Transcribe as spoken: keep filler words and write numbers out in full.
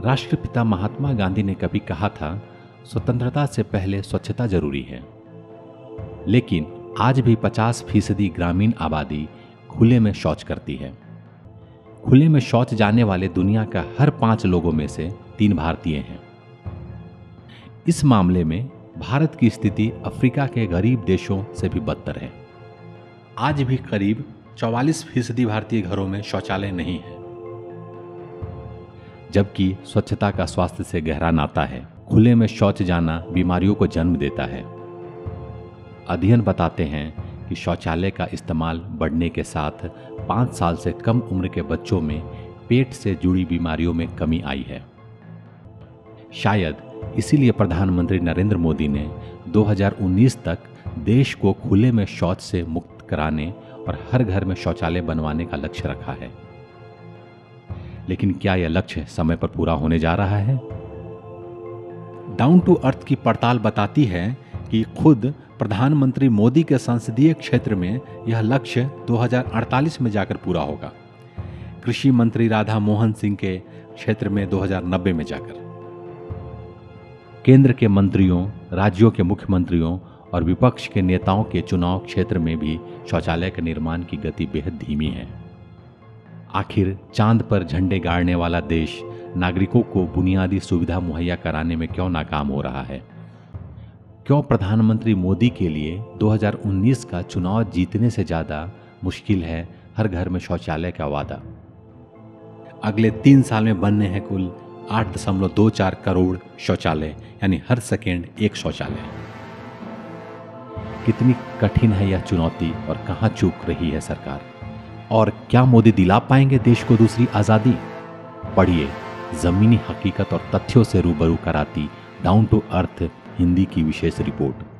राष्ट्रपिता महात्मा गांधी ने कभी कहा था, स्वतंत्रता से पहले स्वच्छता जरूरी है। लेकिन आज भी पचास फीसदी ग्रामीण आबादी खुले में शौच करती है। खुले में शौच जाने वाले दुनिया का हर पांच लोगों में से तीन भारतीय हैं। इस मामले में भारत की स्थिति अफ्रीका के गरीब देशों से भी बदतर है। आज भी करीब चौवालीस फीसदी भारतीय घरों में शौचालय नहीं है, जबकि स्वच्छता का स्वास्थ्य से गहरा नाता है। खुले में शौच जाना बीमारियों को जन्म देता है। अध्ययन बताते हैं कि शौचालय का इस्तेमाल बढ़ने के साथ पाँच साल से कम उम्र के बच्चों में पेट से जुड़ी बीमारियों में कमी आई है। शायद इसीलिए प्रधानमंत्री नरेंद्र मोदी ने दो हज़ार उन्नीस तक देश को खुले में शौच से मुक्त कराने और हर घर में शौचालय बनवाने का लक्ष्य रखा है। लेकिन क्या यह लक्ष्य समय पर पूरा होने जा रहा है? डाउन टू अर्थ की पड़ताल बताती है कि खुद प्रधानमंत्री मोदी के संसदीय क्षेत्र में यह लक्ष्य दो हज़ार अड़तालीस में जाकर पूरा होगा। कृषि मंत्री राधा मोहन सिंह के क्षेत्र में दो हज़ार नब्बे में जाकर। केंद्र के मंत्रियों, राज्यों के मुख्यमंत्रियों और विपक्ष के नेताओं के चुनाव क्षेत्र में भी शौचालय के निर्माण की गति बेहद धीमी है। आखिर चांद पर झंडे गाड़ने वाला देश नागरिकों को बुनियादी सुविधा मुहैया कराने में क्यों नाकाम हो रहा है? क्यों प्रधानमंत्री मोदी के लिए दो हज़ार उन्नीस का चुनाव जीतने से ज्यादा मुश्किल है हर घर में शौचालय का वादा? अगले तीन साल में बनने हैं कुल आठ दशमलव दो चार करोड़ शौचालय, यानी हर सेकेंड एक शौचालय। कितनी कठिन है यह चुनौती और कहां चूक रही है सरकार? और क्या मोदी दिला पाएंगे देश को दूसरी आजादी? पढ़िए जमीनी हकीकत और तथ्यों से रूबरू कराती डाउन टू अर्थ हिंदी की विशेष रिपोर्ट।